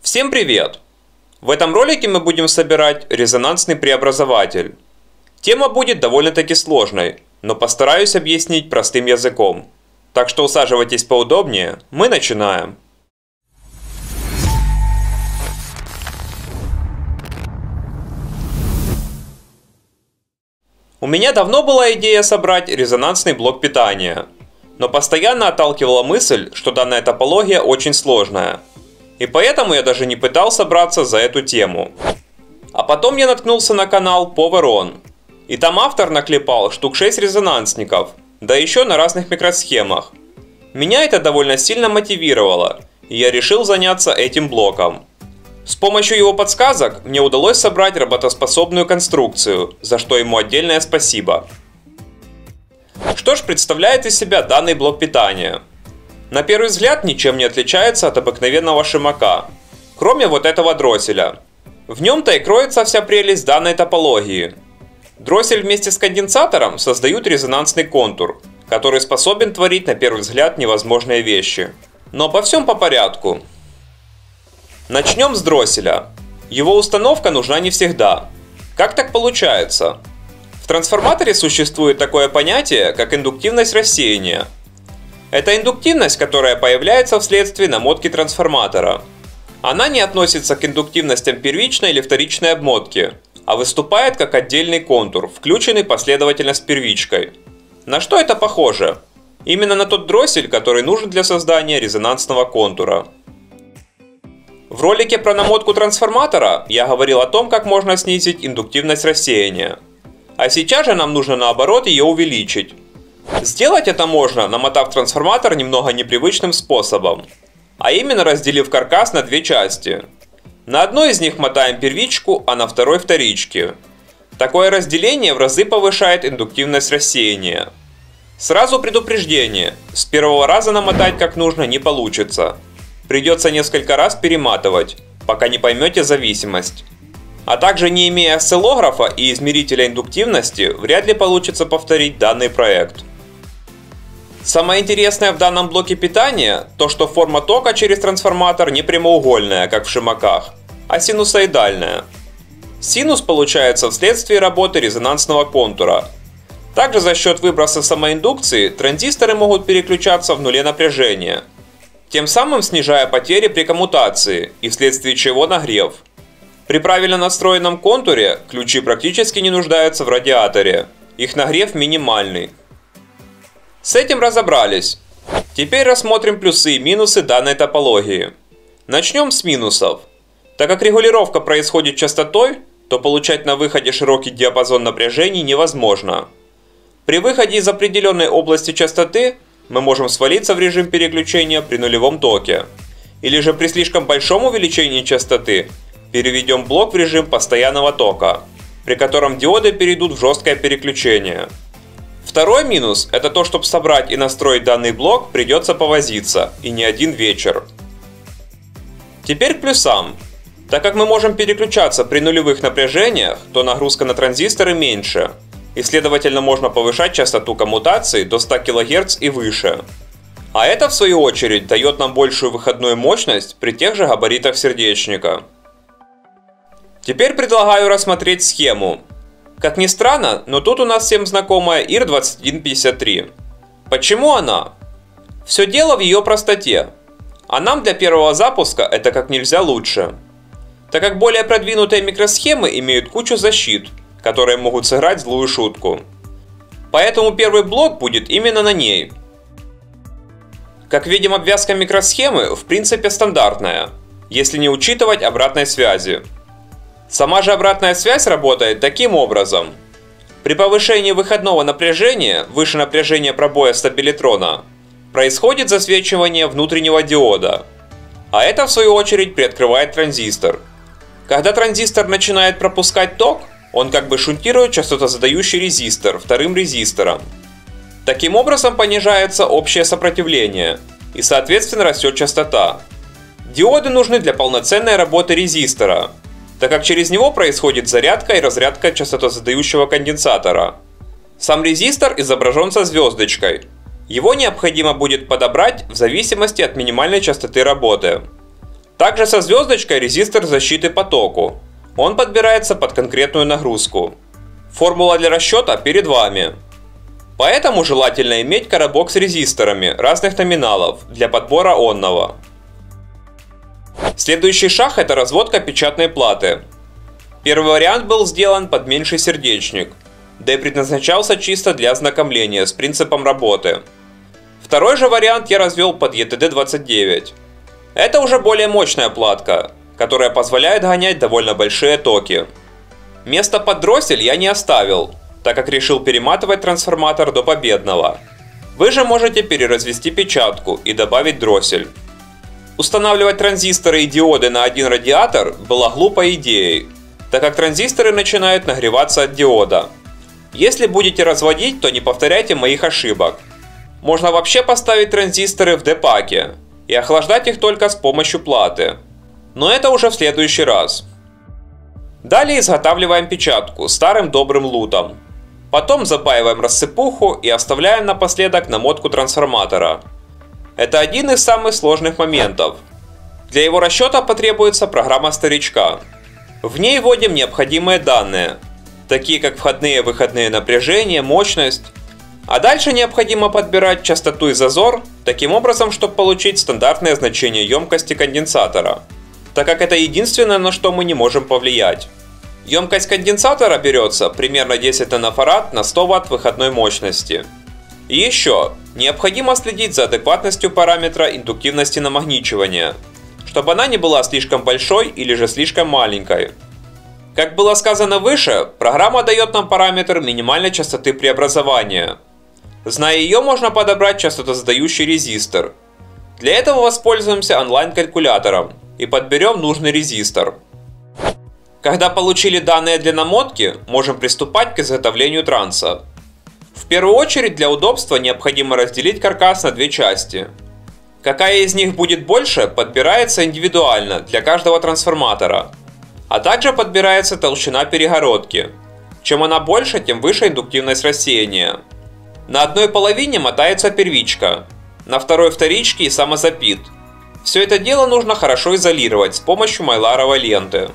Всем привет! В этом ролике мы будем собирать резонансный преобразователь. Тема будет довольно-таки сложной, но постараюсь объяснить простым языком. Так что усаживайтесь поудобнее, мы начинаем. У меня давно была идея собрать резонансный блок питания, но постоянно отталкивала мысль, что данная топология очень сложная. И поэтому я даже не пытался браться за эту тему. А потом я наткнулся на канал PowerOn. И там автор наклепал штук 6 резонансников, да еще на разных микросхемах. Меня это довольно сильно мотивировало, и я решил заняться этим блоком. С помощью его подсказок мне удалось собрать работоспособную конструкцию, за что ему отдельное спасибо. Что ж представляет из себя данный блок питания? На первый взгляд ничем не отличается от обыкновенного шимака, кроме вот этого дросселя. В нем-то и кроется вся прелесть данной топологии. Дроссель вместе с конденсатором создают резонансный контур, который способен творить на первый взгляд невозможные вещи. Но обо всем по порядку. Начнем с дросселя. Его установка нужна не всегда. Как так получается? В трансформаторе существует такое понятие, как индуктивность рассеяния. Это индуктивность, которая появляется вследствие намотки трансформатора. Она не относится к индуктивностям первичной или вторичной обмотки, а выступает как отдельный контур, включенный последовательно с первичкой. На что это похоже? Именно на тот дроссель, который нужен для создания резонансного контура. В ролике про намотку трансформатора я говорил о том, как можно снизить индуктивность рассеяния. А сейчас же нам нужно наоборот ее увеличить. Сделать это можно, намотав трансформатор немного непривычным способом, а именно разделив каркас на две части. На одной из них мотаем первичку, а на второй вторички. Такое разделение в разы повышает индуктивность рассеяния. Сразу предупреждение, с первого раза намотать как нужно не получится. Придется несколько раз перематывать, пока не поймете зависимость. А также, не имея осциллографа и измерителя индуктивности, вряд ли получится повторить данный проект. Самое интересное в данном блоке питания то, что форма тока через трансформатор не прямоугольная, как в шимаках, а синусоидальная. Синус получается вследствие работы резонансного контура. Также за счет выброса самоиндукции транзисторы могут переключаться в нуле напряжения, тем самым снижая потери при коммутации и вследствие чего нагрев. При правильно настроенном контуре ключи практически не нуждаются в радиаторе, их нагрев минимальный. С этим разобрались. Теперь рассмотрим плюсы и минусы данной топологии. Начнем с минусов. Так как регулировка происходит частотой, то получать на выходе широкий диапазон напряжений невозможно. При выходе из определенной области частоты мы можем свалиться в режим переключения при нулевом токе. Или же при слишком большом увеличении частоты переведем блок в режим постоянного тока, при котором диоды перейдут в жесткое переключение. Второй минус – это то, чтобы собрать и настроить данный блок придется повозиться, и не один вечер. Теперь к плюсам. Так как мы можем переключаться при нулевых напряжениях, то нагрузка на транзисторы меньше, и следовательно можно повышать частоту коммутации до 100 кГц и выше. А это в свою очередь дает нам большую выходную мощность при тех же габаритах сердечника. Теперь предлагаю рассмотреть схему. Как ни странно, но тут у нас всем знакомая ИР-2153. Почему она? Все дело в ее простоте. А нам для первого запуска это как нельзя лучше. Так как более продвинутые микросхемы имеют кучу защит, которые могут сыграть злую шутку. Поэтому первый блок будет именно на ней. Как видим, обвязка микросхемы в принципе стандартная, если не учитывать обратной связи. Сама же обратная связь работает таким образом. При повышении выходного напряжения выше напряжения пробоя стабилитрона происходит засвечивание внутреннего диода, а это в свою очередь приоткрывает транзистор. Когда транзистор начинает пропускать ток, он как бы шунтирует частотозадающий резистор вторым резистором. Таким образом понижается общее сопротивление и соответственно растет частота. Диоды нужны для полноценной работы резистора, так как через него происходит зарядка и разрядка частотозадающего конденсатора. Сам резистор изображен со звездочкой. Его необходимо будет подобрать в зависимости от минимальной частоты работы. Также со звездочкой резистор защиты по току. Он подбирается под конкретную нагрузку. Формула для расчета перед вами. Поэтому желательно иметь коробок с резисторами разных номиналов для подбора онного. Следующий шаг — это разводка печатной платы. Первый вариант был сделан под меньший сердечник, да и предназначался чисто для ознакомления с принципом работы. Второй же вариант я развел под ETD29. Это уже более мощная платка, которая позволяет гонять довольно большие токи. Место под дроссель я не оставил, так как решил перематывать трансформатор до победного. Вы же можете переразвести печатку и добавить дроссель. Устанавливать транзисторы и диоды на один радиатор было глупой идеей, так как транзисторы начинают нагреваться от диода. Если будете разводить, то не повторяйте моих ошибок. Можно вообще поставить транзисторы в D-паке и охлаждать их только с помощью платы. Но это уже в следующий раз. Далее изготавливаем печатку старым добрым лутом. Потом запаиваем рассыпуху и оставляем напоследок намотку трансформатора. Это один из самых сложных моментов. Для его расчета потребуется программа старичка. В ней вводим необходимые данные, такие как входные и выходные напряжения, мощность. А дальше необходимо подбирать частоту и зазор, таким образом, чтобы получить стандартное значение емкости конденсатора, так как это единственное, на что мы не можем повлиять. Емкость конденсатора берется примерно 10 нанофарад на 100 Вт выходной мощности. И еще, необходимо следить за адекватностью параметра индуктивности намагничивания, чтобы она не была слишком большой или же слишком маленькой. Как было сказано выше, программа дает нам параметр минимальной частоты преобразования. Зная ее, можно подобрать частотозадающий резистор. Для этого воспользуемся онлайн-калькулятором и подберем нужный резистор. Когда получили данные для намотки, можем приступать к изготовлению транса. В первую очередь для удобства необходимо разделить каркас на две части. Какая из них будет больше, подбирается индивидуально для каждого трансформатора. А также подбирается толщина перегородки. Чем она больше, тем выше индуктивность рассеяния. На одной половине мотается первичка, на второй вторички и самозапит. Все это дело нужно хорошо изолировать с помощью майларовой ленты.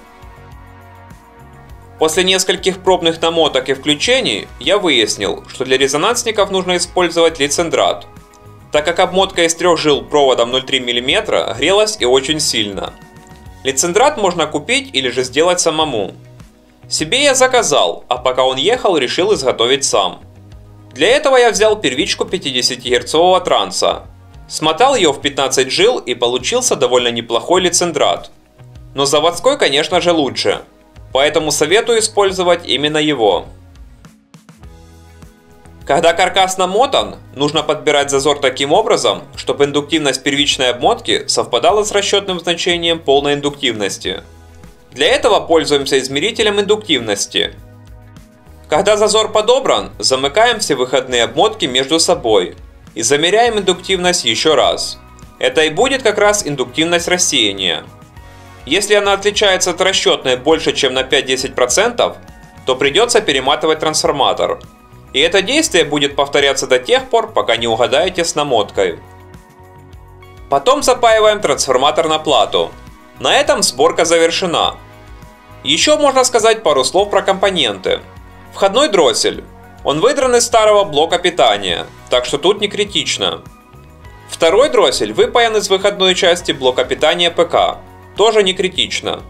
После нескольких пробных намоток и включений я выяснил, что для резонансников нужно использовать лицендрат, так как обмотка из 3 жил проводом 0,3 мм грелась и очень сильно. Лицендрат можно купить или же сделать самому. Себе я заказал, а пока он ехал, решил изготовить сам. Для этого я взял первичку 50 герцового транса, смотал ее в 15 жил и получился довольно неплохой лицендрат. Но заводской, конечно же, лучше, поэтому советую использовать именно его. Когда каркас намотан, нужно подбирать зазор таким образом, чтобы индуктивность первичной обмотки совпадала с расчетным значением полной индуктивности. Для этого пользуемся измерителем индуктивности. Когда зазор подобран, замыкаем все выходные обмотки между собой и замеряем индуктивность еще раз. Это и будет как раз индуктивность рассеяния. Если она отличается от расчетной больше, чем на 5-10%, то придется перематывать трансформатор. И это действие будет повторяться до тех пор, пока не угадаете с намоткой. Потом запаиваем трансформатор на плату. На этом сборка завершена. Еще можно сказать пару слов про компоненты. Входной дроссель. Он выдран из старого блока питания, так что тут не критично. Второй дроссель выпаян из выходной части блока питания ПК. Тоже не критично.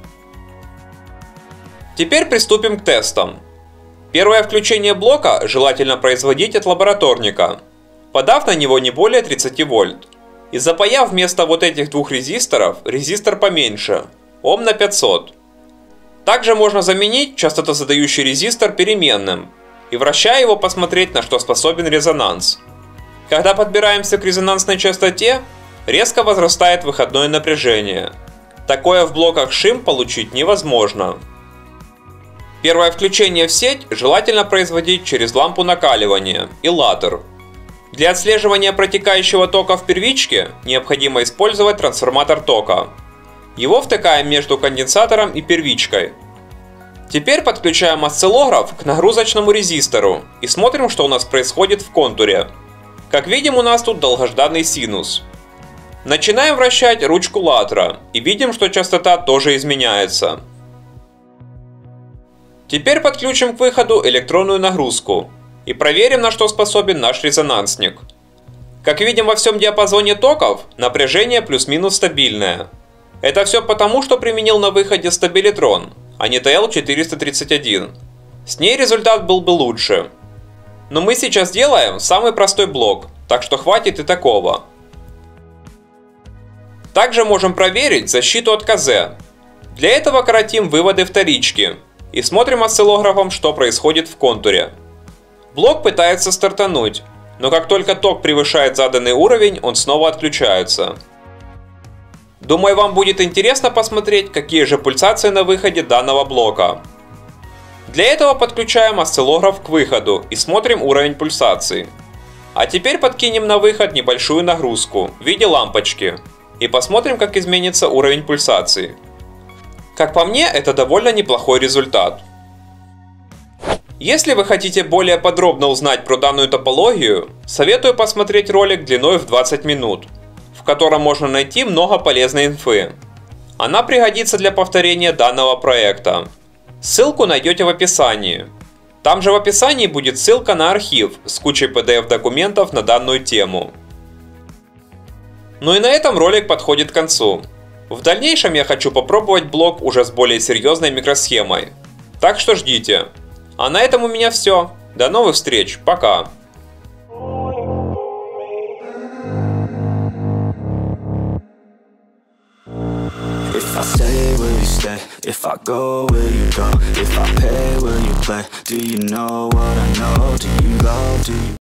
Теперь приступим к тестам. Первое включение блока желательно производить от лабораторника, подав на него не более 30 вольт. И запаяв вместо вот этих двух резисторов, резистор поменьше, Ом на 500. Также можно заменить частотозадающий резистор переменным и вращая его посмотреть, на что способен резонанс. Когда подбираемся к резонансной частоте, резко возрастает выходное напряжение. Такое в блоках ШИМ получить невозможно. Первое включение в сеть желательно производить через лампу накаливания и латтер. Для отслеживания протекающего тока в первичке необходимо использовать трансформатор тока. Его втыкаем между конденсатором и первичкой. Теперь подключаем осциллограф к нагрузочному резистору и смотрим, что у нас происходит в контуре. Как видим, у нас тут долгожданный синус. Начинаем вращать ручку латтера и видим, что частота тоже изменяется. Теперь подключим к выходу электронную нагрузку и проверим, на что способен наш резонансник. Как видим, во всем диапазоне токов напряжение плюс-минус стабильное. Это все потому, что применил на выходе стабилитрон, а не TL431. С ней результат был бы лучше. Но мы сейчас делаем самый простой блок, так что хватит и такого. Также можем проверить защиту от КЗ. Для этого коротим выводы вторички и смотрим осциллографом, что происходит в контуре. Блок пытается стартануть, но как только ток превышает заданный уровень, он снова отключается. Думаю, вам будет интересно посмотреть, какие же пульсации на выходе данного блока. Для этого подключаем осциллограф к выходу и смотрим уровень пульсации. А теперь подкинем на выход небольшую нагрузку в виде лампочки и посмотрим, как изменится уровень пульсации. Как по мне, это довольно неплохой результат. Если вы хотите более подробно узнать про данную топологию, советую посмотреть ролик длиной в 20 минут, в котором можно найти много полезной инфы. Она пригодится для повторения данного проекта. Ссылку найдете в описании. Там же в описании будет ссылка на архив с кучей PDF-документов на данную тему. Ну и на этом ролик подходит к концу. В дальнейшем я хочу попробовать блок уже с более серьезной микросхемой. Так что ждите. А на этом у меня все. До новых встреч. Пока. If I stay, will you stay? If I go, will you go? If I pay, will you play? Do you know what I know? Do you go? Do you